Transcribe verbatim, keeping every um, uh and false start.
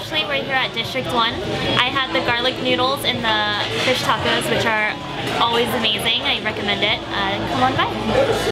Ashley. We're here at District one. I had the garlic noodles and the fish tacos, which are always amazing. I recommend it. Uh, come on by.